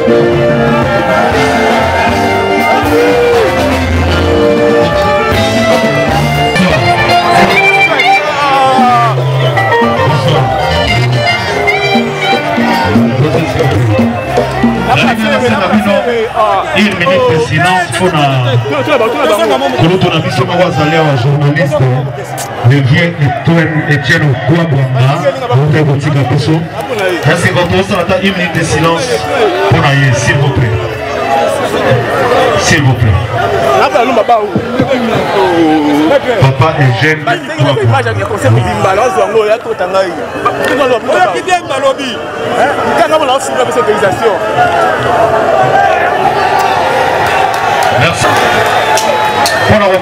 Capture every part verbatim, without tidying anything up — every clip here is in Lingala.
Une minute de silence pour la mission de journaliste. Le vieux Etienne Kouabouanga. Merci beaucoup. Une minute de silence pour la s'il vous plaît. S'il vous plaît. Papa est jeune. Merci. Pour la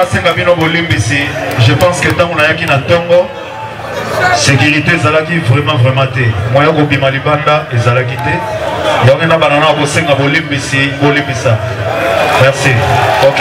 je pense que tant qu'on a qui na tongo sécurité zalaki vraiment vraiment té moya ko bima libanda ezalaki té donc na banana ko senga bolimbisi bolimbisa. Merci. OK.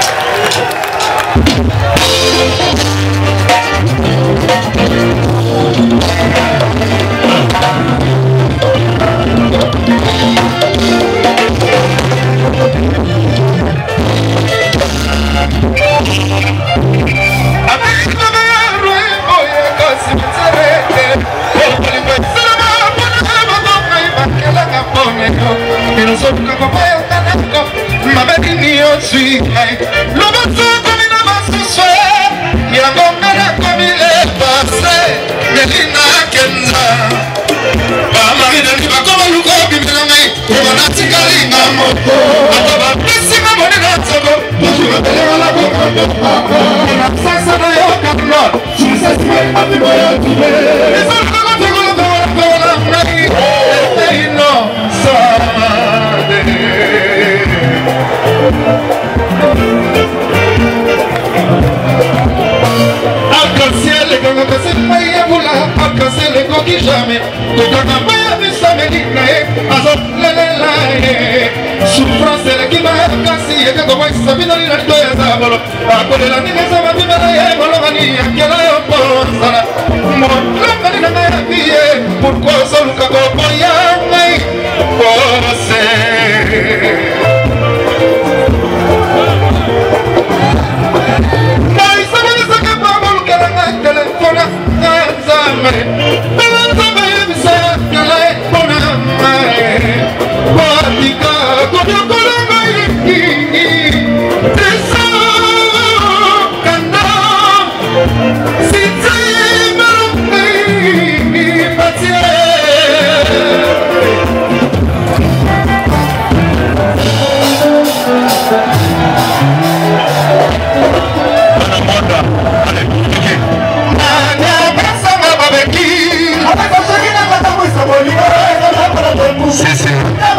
Jamais, souffrance et qui m'a cassé et que comment il s'habille dans la toile à bolo. À côté de la nina, ça va vivre à Bologani, à quel aéro pour ça. Mon l'homme n'a pas vie, pourquoi ça nous cago pour y aller? Pour c'est. Mais ça va nous accaparer le cœur à téléphone à Zambé. C'est c'est.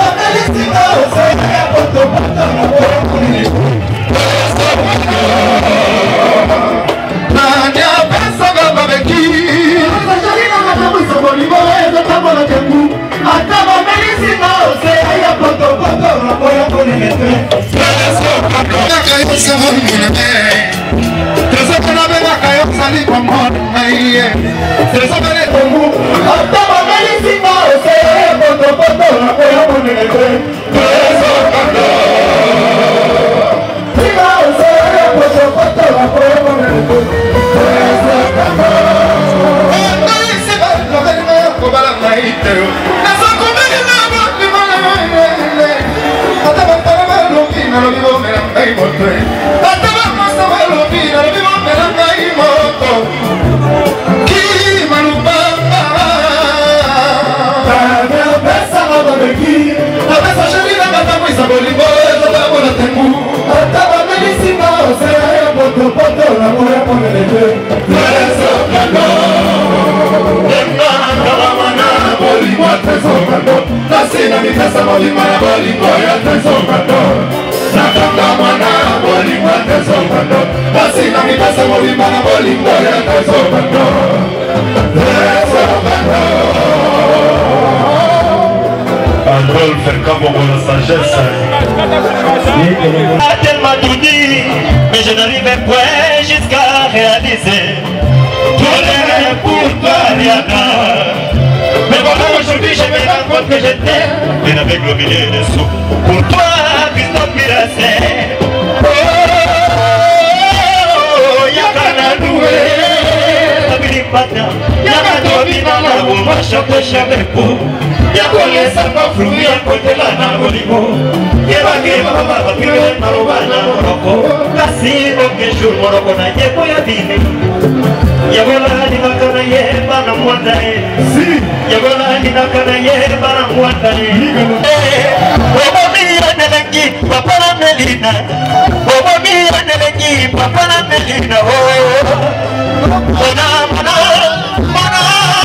Tellement tout dit, mais je n'arrivais point jusqu'à réaliser. Tout est pour toi, Rihanna. Mais voilà, aujourd'hui, je vais rencontrer que je t'aime. Et avec le milieu des sous. Pour toi, Christophe Mirasé. Oh, Yakana Doué. Tabili Pata. Yakana Binana, on va chanter jamais pour. Yakone Samba Flou, Yakotela Namolibo. Yeba Geba Baba, Pire Marobana Moroko. Kasi, ok, jour Moroko na Yebo Yabine. Yagola ni nakana ye bana mwanda e si Yagola ni nakana ye bana mwanda e Obo mi anelengi papa na Melina Obo mi anelengi papa na Melina Oh Mana mana mana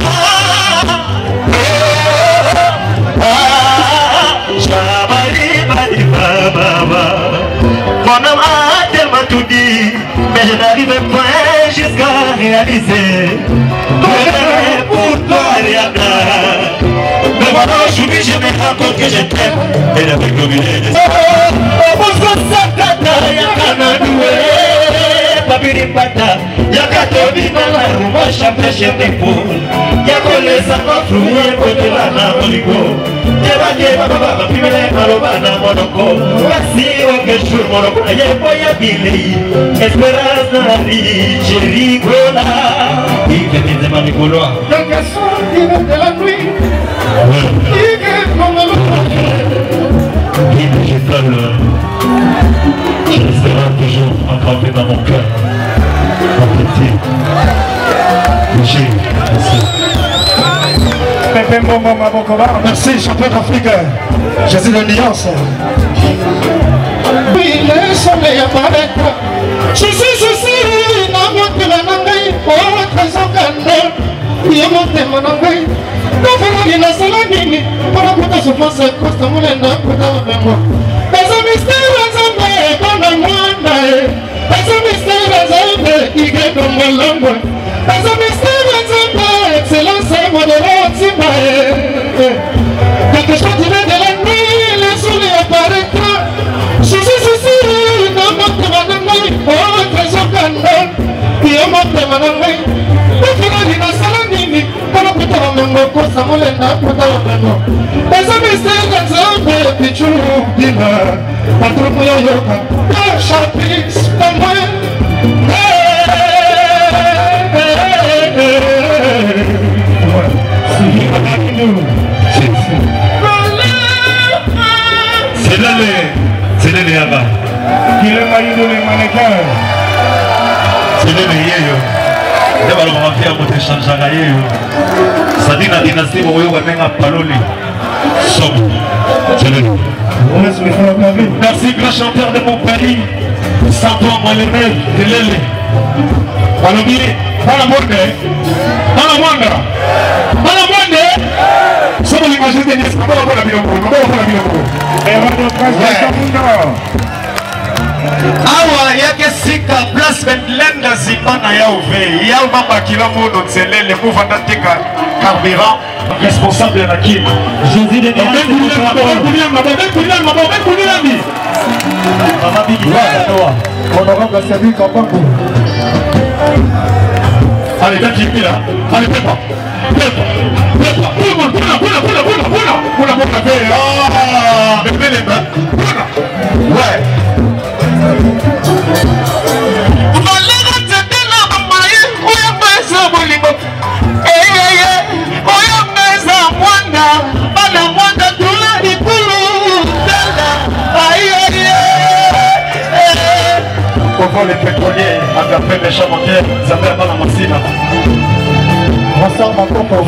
Ah Shabari badi baba Mon homme a tellement tout dit mais je n'arrive pas jusqu'à réaliser. Mais pour toi, Rihanna. Mais voilà, aujourd'hui, je me rends compte que je t'aime. Et avec le billet de ça. Oh, oh, oh, Sakata, Yakana Doué. Babiri Pata, Yakato Binana, Ruma Champe chez mes poules. Yakole Samba Flou, Yakote Lana Moligo. Yeba Yeba Baba, Pimele Marobana Monoko. Merci au jour Monoko, Yebo Yabili. Esperance na vie, je rigole. Il fait des éléments rigolos. Le garçon qui vient de la nuit. Il est comme le Oui, je t'aime. Je resterai toujours engravé dans mon cœur. Mon petit. Michel, merci. Pepe Momo Mabokoba. Merci, champion d'Afrique. Jésus de Nuance. Oui, le soleil apparaît. Je suis ici, dans mon témanangai, pour votre sangane. Il y a mon témanangai. Nous faisons la salamine. Pour la putain souffrance, Costa Moulena, pour la mémoire. Les mystères, les hommes, dans le monde. Les mystères, les hommes, qui gagnent dans mon langue. Les mystères, les hommes, excellence, moi de l'antima. Quelque chose qui vient de la nuit, le soleil apparaîtra. Je suis ici, dans mon témanangai, pour votre sangane. Il y a mon témanangai. Nous faisons la salamine. Pour la putain de mémoire, Costa Moulena, pour la mémoire. Les mystères, les hommes, Pichu, Dina, Patrupo Yoyoka, Chapis, Tamboy. C'est là les... C'est là les Yaba. Qui le mari de les mannequins. C'est là les Yeyo. D'abord, on va faire votre échange à Yeyo. Ça dit la dynastie, vous voyez, on va mettre un paloli. Somme. C'est là. Merci, grand chanteur de mon pays. Santo Molemel, de Lele. Balobi, Balamonde, Balamonde, Balamonde. Somos l'image de Nice, comment on va la biloko, comment on va la biloko. Et on va awa yake sika place Bethlehem zipana ya ove ya mama kila mono tselele muvanda teka carburant responsable na kim Jésus de Mama Bigi Noa honorable Sabi Kampango. Allez, t'as qui là. Allez, prépare. Prépare. Prépare. Pour le monde, pour la, pour la, pour la, pour la, pour la, pour la, pour la, pour la, ah, mais fais les mains. Pour la. Ouais. Les pétroliers, agapé les champions, ça fait mal à ma sina. Ressort mon coco.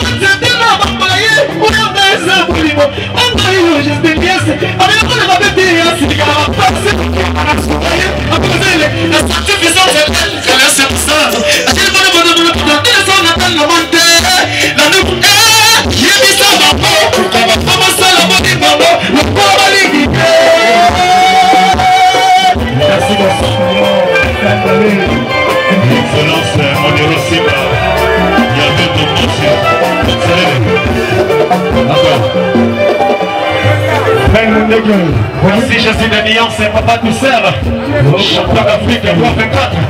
Merci beaucoup. Excellence, mon héros Simba. Il y a deux tours monsieur. Encore. Merci Jésus de Lyon, c'est Papa Toussaint. Champion d'Afrique, roi vingt-quatre.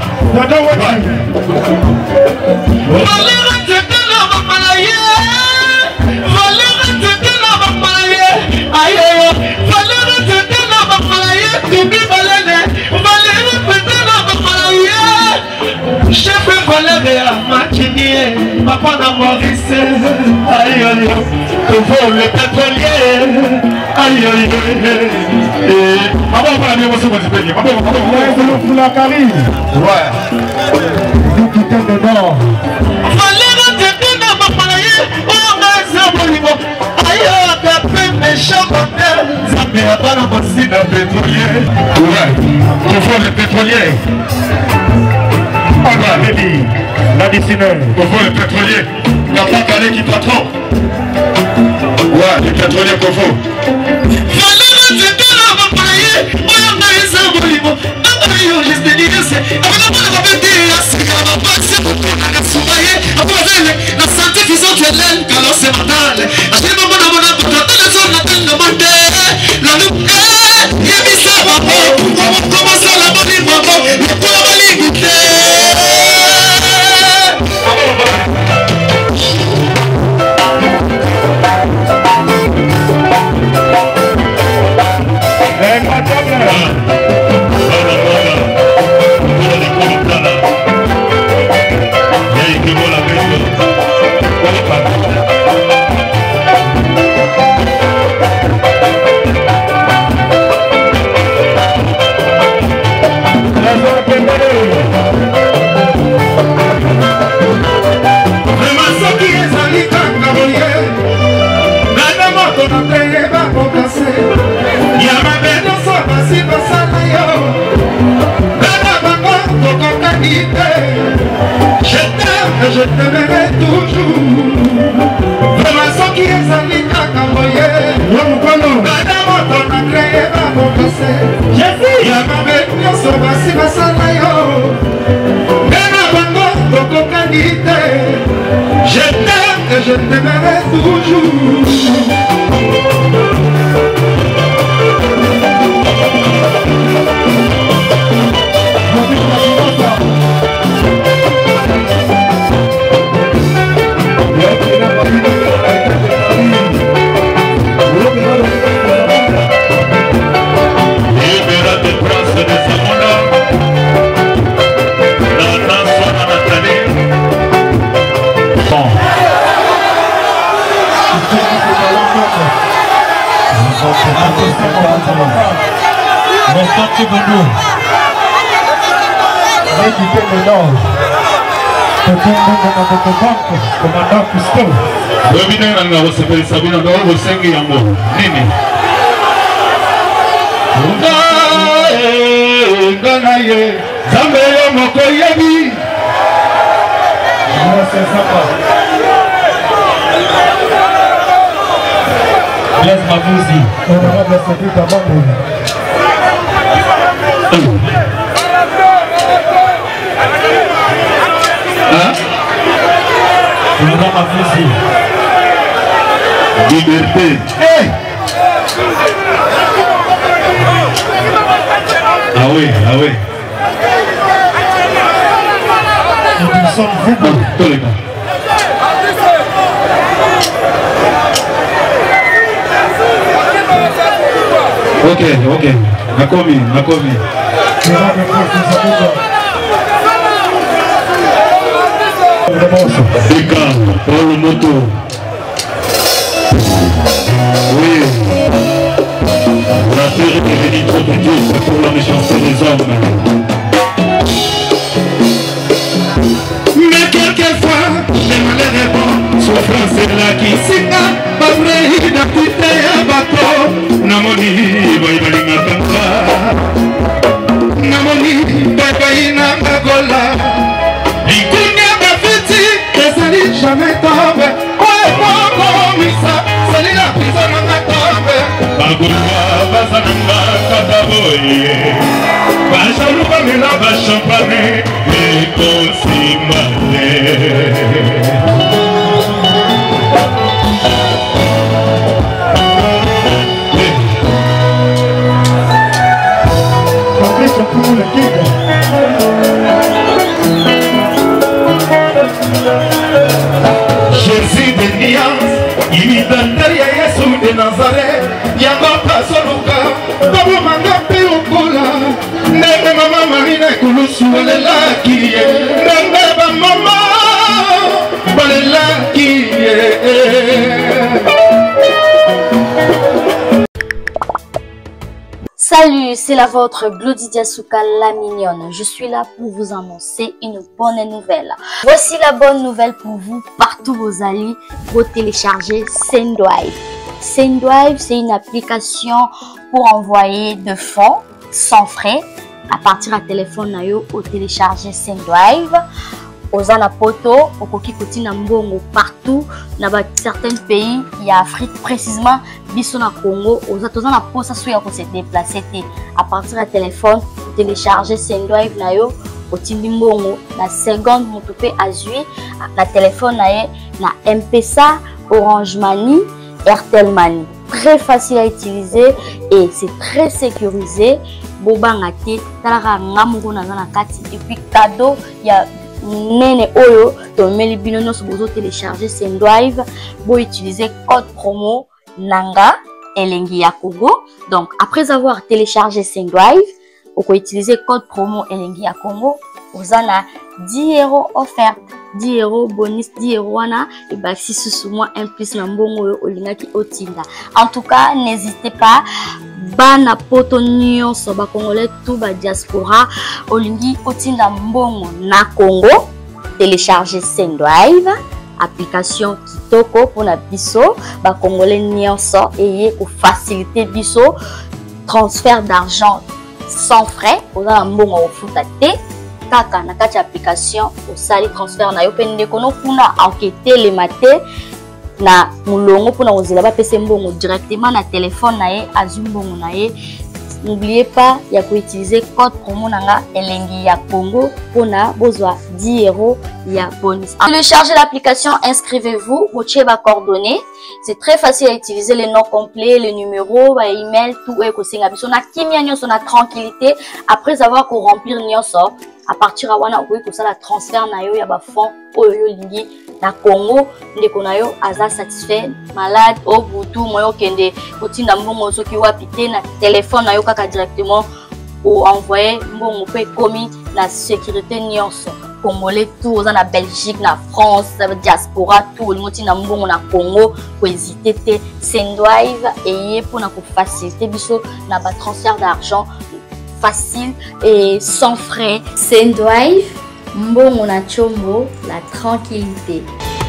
papa na Maurice, aïe aïe, Kovo le pétrolier, aïe aïe, et maman va aller au second du maman va la Carine. Ouais. Vous qui t'aimez dedans. Fallait rentrer dans ma palais, on a un bolimo, aïe, tapé méchant côté, ça me a pas la voici d'un pétrolier. Ouais, Kovo le pétrolier. Ah baby, l'additionnel. Kovo le pétrolier. N'a pas calé qui patron. Ouais, le pétrolier Kovo. Fallait rentrer dans ma palais, on a un bolimo. Yo, je te dis c'est avec la bonne dire c'est quand on passe pour qu'on a sourire après la santé visuelle quand c'est matal j'ai mon bon bon pour la zone la tête de monter la loupe et mi ça va pas comment ça la bonne maman le pour la limiter eh madame je t'aimerai toujours. Vraiment ce qui est allé à Camboyé. Madame, ton agré va m'embrasser. Jésus, y'a ma bête, y'a son bassi, bassi, yo. Madame, ton cocanité. Je t'aime et je t'aimerai toujours. Merci beaucoup. L'équité de l'or. Commandant Cousteau. Domine nanga osepeli sabina ndo osengi yango. Nini? Ngana ye. Zambe yo moko yebi. C'est sympa. Blaise Mabouzi. Honorable secrétaire Bambou. Hein? Honorable Mabouzi. Liberté. Hey! Ah oui, ah oui. Nous sommes vous, tous les gars. Ok, ok. Nakomi, Nakomi. Bika, Paul Moto. Oui. La terre est devenue trop petite pour la méchanceté des hommes. Mais quelquefois, les malheurs est bon. Souffrance est là qui s'inga. Pas vrai, il n'a plus de bateau. Namoni, boy, balinga tanka. Namoni, boy, baina ngagola. Ikunya bafiti, kesali jamais tombe. Ouais, bon, bon, misa, sali la prison n'a tombe. Bagulwa, bazananga, kataboye. Bajalou, bamela, bachampane, et consimane. Jésus de Nias, imitateur ya Yesu de Nazareth, yango pasoluka, kobo mangape okola, ndenge mama Marina kulusu walelaki ye, ndenge ba mama walelaki Salut, c'est la vôtre Glody Diasuka la mignonne. Je suis là pour vous annoncer une bonne nouvelle. Voici la bonne nouvelle pour vous, partout vos alliés, vous téléchargez Sendwave. Sendwave, c'est une application pour envoyer de fonds sans frais à partir du téléphone nayo au télécharger Sendwave. Ozana poto, okoki kotina mbongo partout dans certains pays, il y a Afrique précisément, biso na Congo, ozana posa suya ko se déplacer à partir du téléphone, télécharger Sendwave nayo, otindi mbongo na seconde motope azui na téléphone naye na M P S A, Orange Money, Airtel Money. Très facile à utiliser et c'est très sécurisé. Bobanga te, talaka ngamungo na na kati et puis cadeau, il y a nene oyo to meli bino no bozo télécharger Sendwave bo utiliser code promo nanga elengi ya Congo. Donc après avoir téléchargé Sendwave, on peut utiliser code promo elengi ya Congo, vous en a dix euros offert, dix euros bonus, dix euros wana et bah si sous moi un plus na mbongo olinga ki otinda. En tout cas, n'hésitez pas bana poto nyonso ba congolais tout ba diaspora olingi otinda mbongo na Congo, télécharger Sendwave, application kitoko pour na biso ba congolais nyonso et pour faciliter biso transfert d'argent sans frais. Oza mbongo ofuta te kaka na kati application osali transfert na yo pende kono kuna enquêter les maté na mulongo pour na ozela ba pese mbongo directement na téléphone na ye azumbongo na ye. N'oubliez pas, il y a qu'à utiliser code promo nanga elengi ya Congo pour na bozwa dix euros ya bonus. Téléchargez l'application, inscrivez-vous, vous avez vos coordonnées. C'est très facile à utiliser, les noms complets, les numéros, les emails, tout est possible. On a kimia nyonso na tranquillité après avoir qu'on remplir nyonso. À partir de wana okoki kosala transfert na yo ya ba fonds oyo lingi na Congo ndeko na yo aza satisfait malade au butu moyo kende otinda mbongo soki wapi te na téléphone na yo kaka directement ou envoyer mbongo pe komi na sécurité nyonso congolais tout oza na Belgique na France diaspora tout le monde na mbongo na Congo ko hésiter te Sendwave et pour na ko faciliter biso na ba transfert d'argent facile et sans frais. Sendwave, mbongo na chombo, la tranquillité.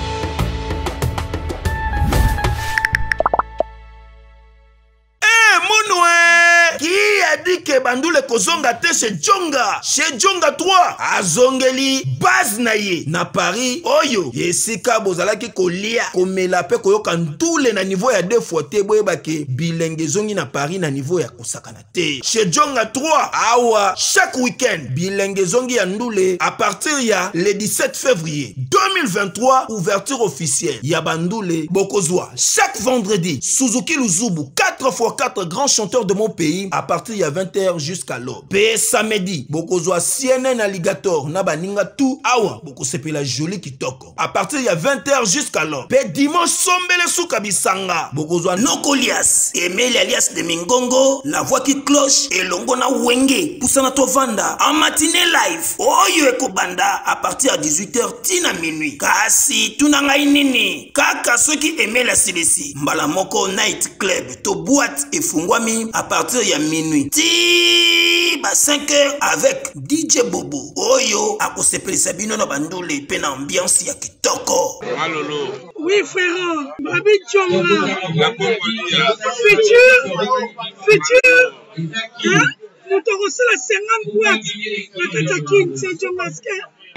Qui a dit que Bandoule kozonga te chez Djonga? Chez Djonga trois, azongeli base na ye na Paris oyo yesika bozalaki kolia komela pe koyoka ndule na niveau ya deux fois te boyeba ke bilenge zongi na Paris na niveau ya kosakana te. Chez Djonga trois, awa chaque week-end bilenge zongi ya ndule à partir ya le dix-sept février deux mille vingt-trois, ouverture officielle ya Bandoule bokozwa chaque vendredi Suzuki Luzubu quatre fois quatre grands chanteurs de mon pays à partir de vingt heures jusqu'à l'aube. P samedi, bokozwa C N N Alligator na baninga tout awa boko sepela joli kitoko. À partir de vingt heures jusqu'à l'aube. P dimanche sombele souka bisanga. Bokozwa Nokolias, Emile alias de Mingongo, la voix qui cloche et longo na wenge. Poussana tovanda en matinée live. Oyo eko banda à partir de dix-huit heures tina minuit. Kasi tunanga inini. Kaka ceux qui aimaient la C D C. Mbala moko night club to boîte et fungwami à partir de minuit. Ti ba cinq heures avec D J Bobo. Oyo akosepelisa bino na Bandoule pe na ambiance ya kitoko. Malolo. Oui frère, Babi Djonga. Futur, futur. Hein? Nous t'avons reçu la cinquante boîtes. La Katakin, c'est Djonga.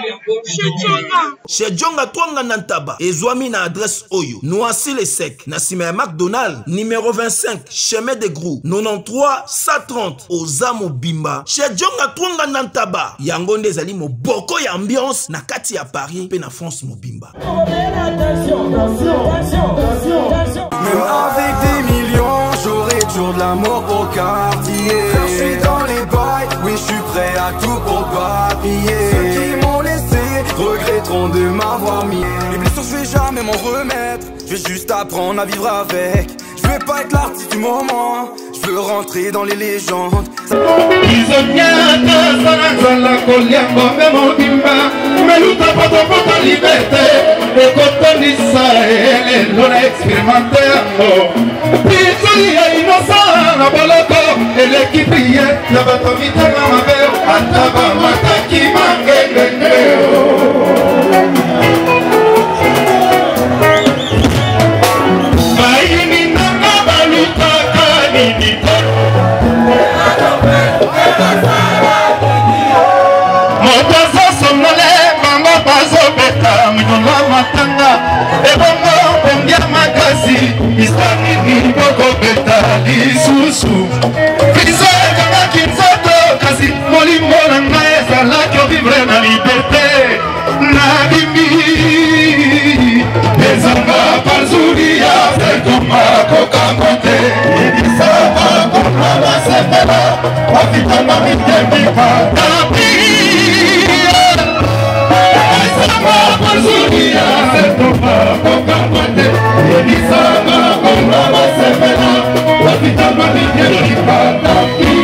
Chez Djonga Twanga Nantaba, Ezwami na adresse Oyo, Noisy les Sec, Nassime McDonald, numéro vingt-cinq, chemin de Grou, quatre-vingt-treize cent trente, Ozamo Bimba. Chez Djonga Twanga Nantaba, Yangonde Zali mo boko ya ambiance, na kati ya Paris, pe na France mo Bimba. Même avec des millions, j'aurai toujours de l'amour au quartier. Je suis dans les bails, oui je suis prêt à tout pour papiller. Regretteront de m'avoir mis. Les blessures je vais jamais m'en remettre. Je vais juste apprendre à vivre avec. Je veux pas être l'artiste du moment. Je veux rentrer dans les légendes. Expérimentaire, oh, na boloko eleki priye na bato mitema mabe ata bamataki mangelenge bayini nanga balukaka nini moto azosongole bango bazobeta mikolo matanga ebongo bongia makasi istanini bokobeta lisusu krizo ekangaki nzoto kasi molimo na ngai ezalaki ovivre na liberté nabimi ezanga bazuri ya fekoma kokango te ebisaka kona basepela bafitanga mitemika tapi ezanga bazuri ya fekoma kokango te ebisaka kona basepela bafitanga mitemika tapi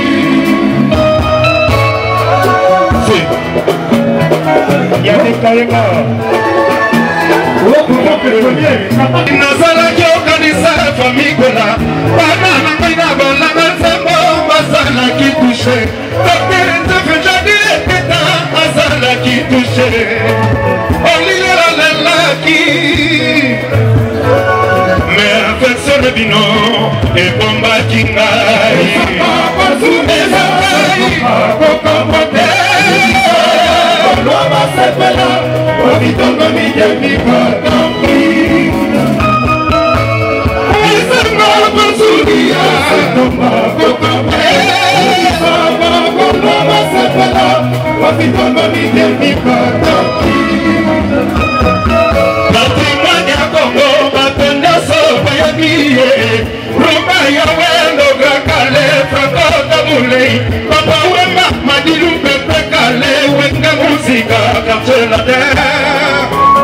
yadekayenga nazalaki okanisa famikola bana na ngai na balanga nzambo bazalaki tushe doktere nzefejadi eteta azalaki tushe olilelalelaki me afeksione bino ebombaki ngai ezangai kokambote Lova sepela, ovitongo mijemika tampi. Isama basuria, toma kokame. Isama lova sepela, ovitongo mijemika tampi. Patrimonio Congo, batenda sopa ya miye. Rumba ya wendo grakale, franco tabulei. Papa wema madilu pepe kale, wenga musica capture la terre.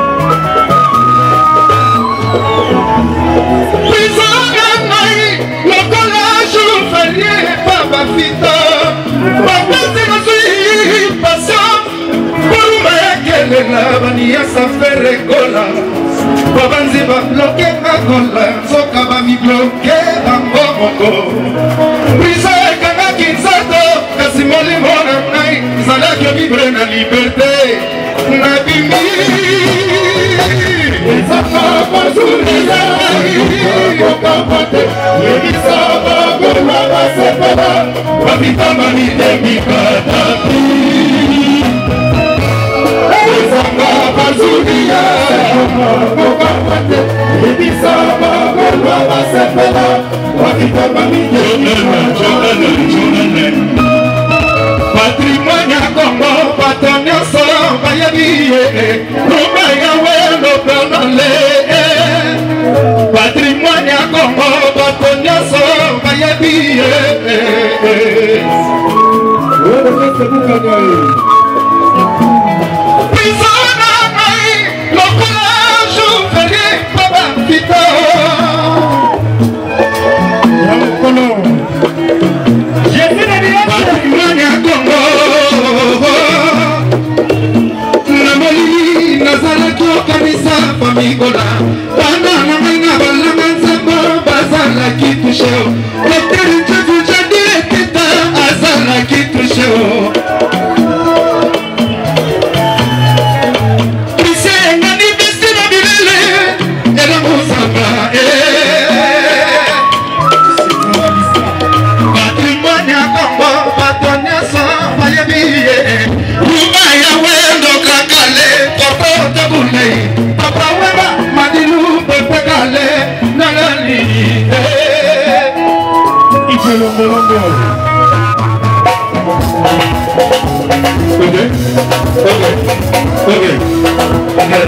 Prisonnier nai, le collège férié, papa fita. Papa c'est la suite, patient. Pour me qu'elle est là, bania sa fait récola. Papa nziba bloqué ma cola, soka ba mi bloqué bango mongo. Prisonnier kanga kinsato, kasi moli mona nai, zalaki vivre na liberté. Nabimi, ezaka bazuri zai, kokapate, yebisaba goma basepela, bafitama mitemika tapi. Ezaka bazuri zai, kokapate, yebisaba goma basepela, bafitama mitemika tapi. Patrimonio Congo, patonio so, vaya vie, rumba ya wendo pronale. Patrimonio Congo, patonio so, vaya vie. Prisona mai, lo courage ferié, papa kita. Patrimonio Congo, namoli nazalaki okanisa famikola bana na ngai na balanga nzambo bazalaki tushe doktere njefu jadi eteta azalaki tushe krise engani bisi na bilele elamosamba patrimoine Congo patonia so bayebiye rumba ya wendo kakale papa tabulei papa weba madilu pepe kale nalali ipelo molongo okay okay okay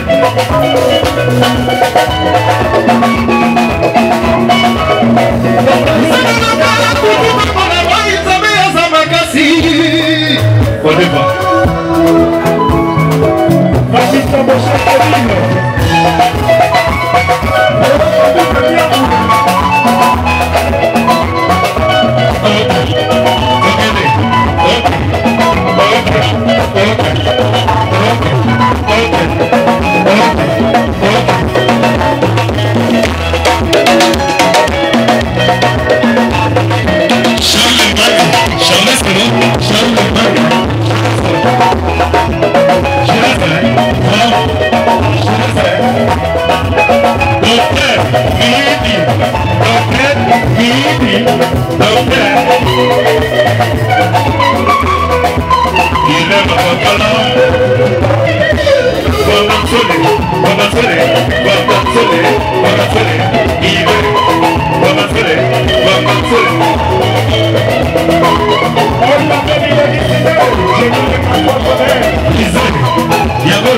Whatever. Il aime Bakala. Bagansole, Bagansole, Bagansole, Bagansole, il est Bagansole, Bagansole. On m'appelle, il a décidé, je ne vais pas comprendre. Isaac, Yago.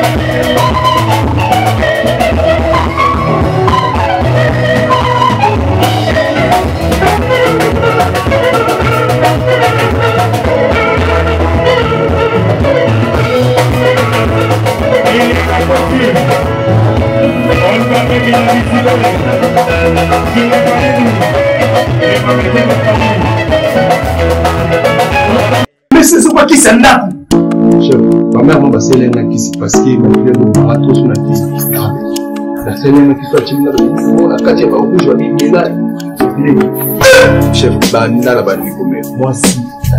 Mais c'est quoi qui s'en a? Chef, ma mère m'a passé l'un qui s'est parce que ma fille de marathon sur la piste. La scène qui soit timide, la quatre va rouge, va bien là. Chef, bah, n'a la banni comme moi si.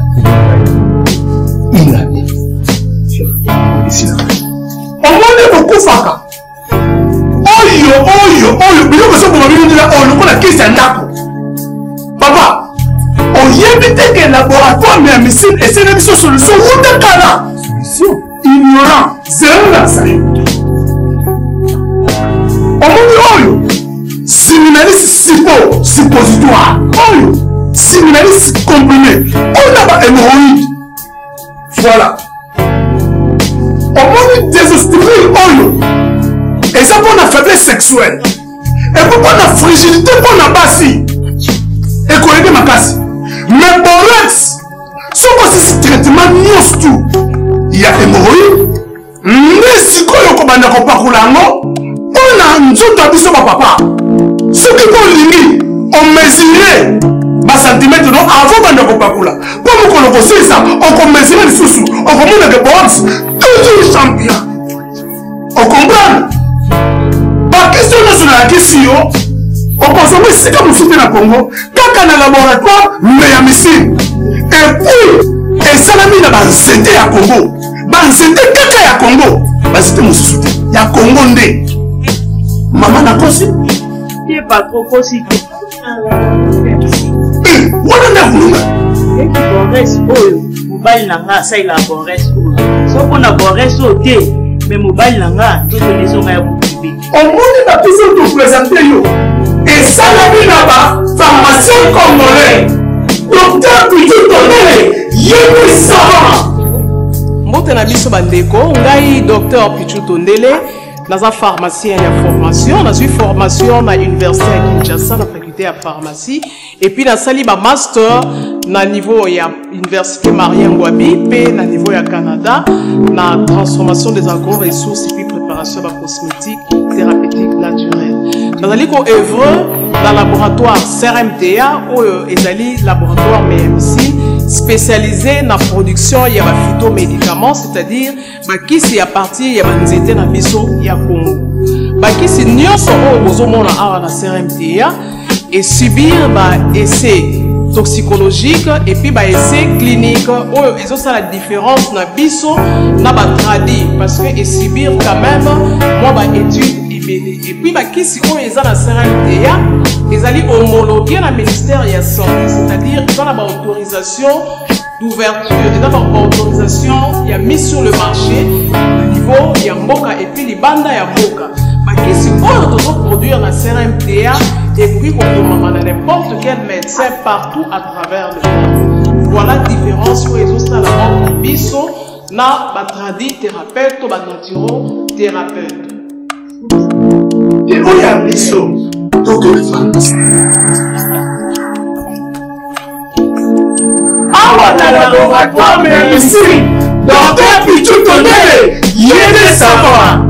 Il a dit. Chef, ici là. On m'a beaucoup faka. Oyo, oyo, oyo, mais nous sommes pour nous dire, oh, nous connaissons qui s'en a. Papa, on y évite que le laboratoire mais missile et c'est une solution. Où t'es là? Solution? Ignorant, zéro là, ça. On m'a dit, oyo, séminaliste suppo, suppositoire. Oyo, séminaliste comprimé. On a pas hémorroïde. Voilà. On m'a dit désostérile, oyo. Et ça pour la faiblesse sexuelle. Et pour la fragilité pour la basse. Et qu'on aide ma casse. Mais borax, ce que c'est traitement news tout. Il y a hémorroïdes. Mais si quoi y'a qu'on bande qu'on parle là, on a un jour d'habitude sur papa. Ce qui qu'on limite, on mesurait bas centimètres non avant bande qu'on parle là. Pour nous qu'on le ça, on mesurait les sous-sous, on commande des borax, toujours champion. On comprend? La question nationale, la question, on consomme ce que vous soutenez dans le Congo, quand on a un laboratoire, mais il y a missile. Et puis, et ça l'a mis dans la santé à Congo. Dans la santé, quand il y a Congo, c'est mon soutien. Il y a Congo ndé. Maman n'a pas aussi. Il n'est pas trop aussi. Eh, on a un voulu. Et puis, on reste haut. Mobile n'a ça, il a bon reste haut. Sauf qu'on a bon reste haut, mais mobile n'a tout le maison à vous. On monte la puissance de présenter yo. Et ça l'a mis là-bas, pharmacien congolais. Docteur Pichu Tondele, Yémi Savant. Mbote na biso bandeko, ngai docteur Pichu Tondele, dans un pharmacien de formation, dans une formation à l'université à Kinshasa, dans la faculté de pharmacie, et puis dans sali ba master na niveau ya université Maria Ngouabi, puis na niveau ya Canada, na transformation des agro-ressources et puis préparation de cosmétiques thérapeutiques naturelles. Dans un œuvre dans le laboratoire C R M T A ou ezali laboratoire M M C spécialisé dans la production de phytomédicaments, c'est-à-dire qui c'est à partir de nzete na biso ya Congo. Qui c'est nyonso o bozomona awa na C R M T A et subir ba essai toxicologique et puis ba essai clinique ou ils ont ça la différence na biso na ba tradi parce que et subir quand même moi ba étude et puis bah qui si on est dans la C R M T A ils allaient homologuer la ministère de la santé, c'est-à-dire ils ont la autorisation d'ouverture, ils ont la autorisation il y a mis sur le marché le niveau il y a mboka et puis les bandes il y a mboka bah qui si on doit produire la C R M T A et puis pour n'importe quel médecin partout à travers le monde. Voilà la différence où ils ont ça la mort biso na ba tradi thérapeute ou ba naturo thérapeute. Et où il y a un biseau, donc le pharmacien. Awa na laboratoire mais ici, docteur Pichu Tondele, Yémi Savant.